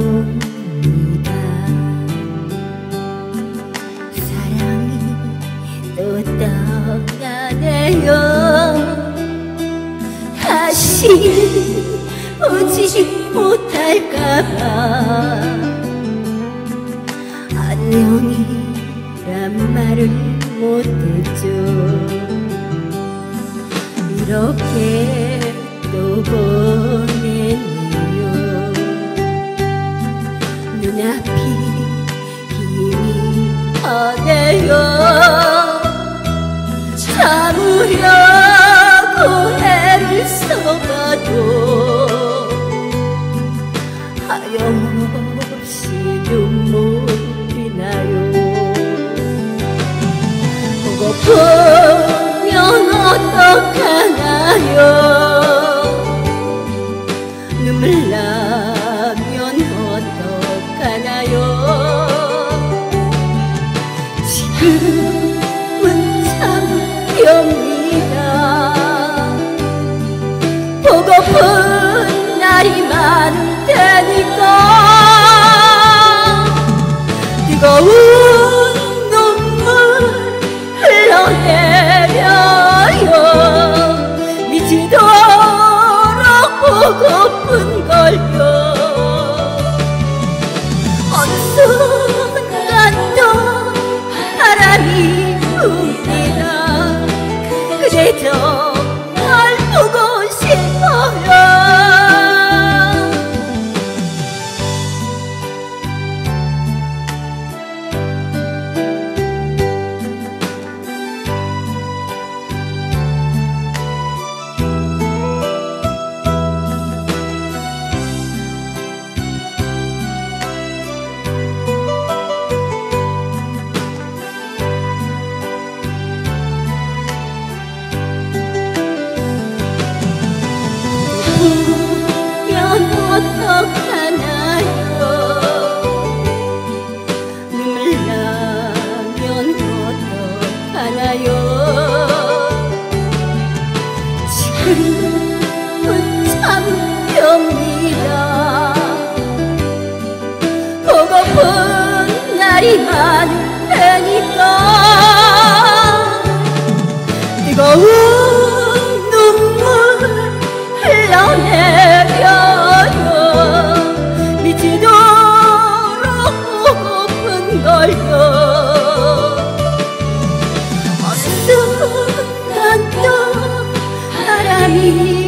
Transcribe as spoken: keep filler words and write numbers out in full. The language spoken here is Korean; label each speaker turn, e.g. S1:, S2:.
S1: 옵니다. 사랑이 또 떠나네요. 다시 오지 못할까봐 안녕이란 말을 못했죠. 이렇게 또 보내네요. 눈앞이 힘이 하네요. 참으려고 애를 써봐도 하염없이 눈물이 나요. 보고프면 어떡하나요? 눈물 나면 어떡하나요? 지금은 참렵니다. 보고픈 날이 많을 테니까 뜨거운 눈물 흘러내려요. 미치도록 보고픈걸요. 어느 순간도 바람이 붑니다. 그래도 날 보고 싶어요. 어떡하나요? 눈물 나면 어떡하나요? 지금은 참렵니다. 보고픈 날이 많을 테니까 뜨거운 눈물 흘러내려 걸요. 어느 순간도 바람이